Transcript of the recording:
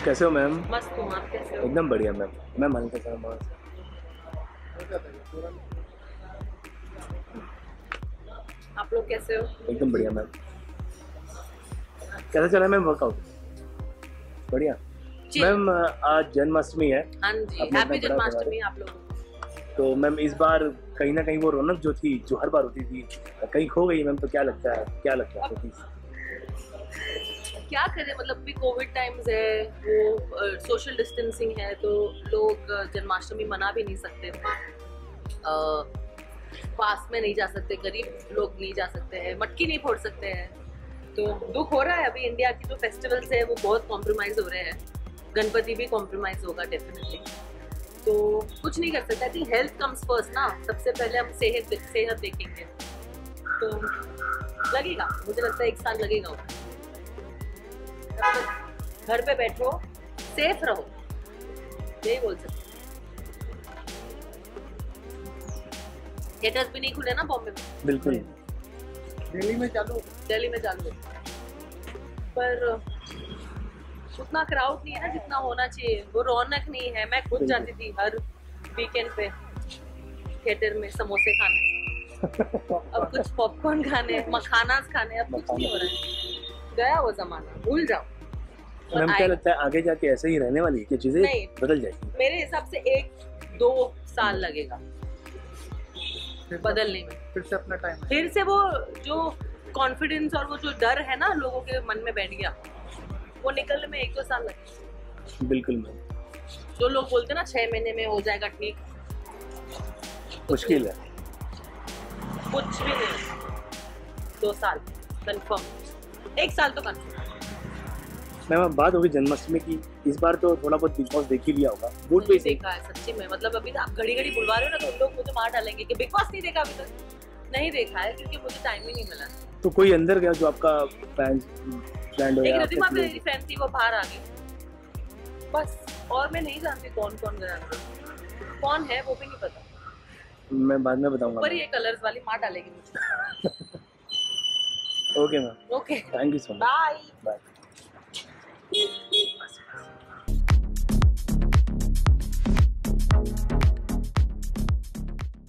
कैसे हो मैम? मस्त हूँ, आप कैसे हो? एकदम बढ़िया मैम। मैं मन कैसा हूँ? आप लोग कैसे हो? एकदम बढ़िया मैम। कैसा चला मैम वर्कआउट? बढ़िया जी मैम। आज जन्माष्टमी है। हाँ जी, अपने हैप्पी इतना बड़ा जन्माष्टमी आप लोगों को। तो मैम इस बार कहीं ना कहीं वो रौनक जो थी, जो हर बार होती थी, कहीं खो गई मैम। तो क्या लगता है क्या करें, मतलब भी कोविड टाइम्स है, वो सोशल डिस्टेंसिंग है, तो लोग जन्माष्टमी मना भी नहीं सकते थे। पास में नहीं जा सकते, गरीब लोग नहीं जा सकते हैं, मटकी नहीं फोड़ सकते हैं, तो दुख हो रहा है। अभी इंडिया की जो फेस्टिवल्स है वो बहुत कॉम्प्रोमाइज हो रहे हैं। गणपति भी कॉम्प्रोमाइज होगा डेफिनेटली, तो कुछ नहीं कर सकते। I think health comes first ना, सबसे पहले हम सेहत देखेंगे। तो लगेगा, मुझे लगता है 1 साल लगेगा। घर पे बैठो, सेफ रहो, यही बोल सकते। थिएटर्स भी नहीं खुले ना बॉम्बे में। बिल्कुल। दिल्ली में चालू है, पर उतना क्राउड नहीं है ना जितना होना चाहिए, वो रौनक नहीं है। मैं खुद जाती थी हर वीकेंड पे थिएटर में समोसे खाने, अब कुछ पॉपकॉर्न खाने, मखानास खाने, अब कुछ नहीं हो रहा है। गया वो जमाना, भूल जाओ। मैम क्या लगता है आगे जाके ऐसे ही रहने वाली है कि चीजें बदल जाएगी? मेरे हिसाब से 1-2 साल लगेगा बदलने में। फिर से अपना टाइम, फिर से वो जो कॉन्फिडेंस और वो जो डर है ना लोगों के मन में बैठ गया, वो निकलने में 1-2 साल लगेगा। बिल्कुल मैम। जो लोग बोलते हैं ना 6 महीने में हो जाएगा ठीक, मुश्किल है। कुछ भी नहीं। 2 साल कंफर्म, 1 साल तो कंफर्म। मैम अब बात होगी जन्माष्टमी की। इस बार तो थोड़ा बहुत बिग बॉस देख ही लिया होगा। वोट नहीं देखा है सच्ची में, मतलब अभी आप घड़ी घड़ी बुलवा रहे हो ना, तो उन लोग मुझे मार डालेंगे कि बिग बॉस नहीं देखा अभी तक। नहीं देखा है क्योंकि मुझे टाइम ही नहीं मिला। तो कोई अंदर गया जो आपका फ्रेंड हो एक या रिद्धिमा मेरी फ्रेंड थी, वो बाहर आ गई बस, और मैं नहीं जानती कौन कौन गया, कौन है वो भी नहीं पता। मैं बाद में बताऊंगा। पर ये कलर्स वाली मार डालेगी मुझे। Okay ma'am. Okay, thank you so much. Bye. Bye.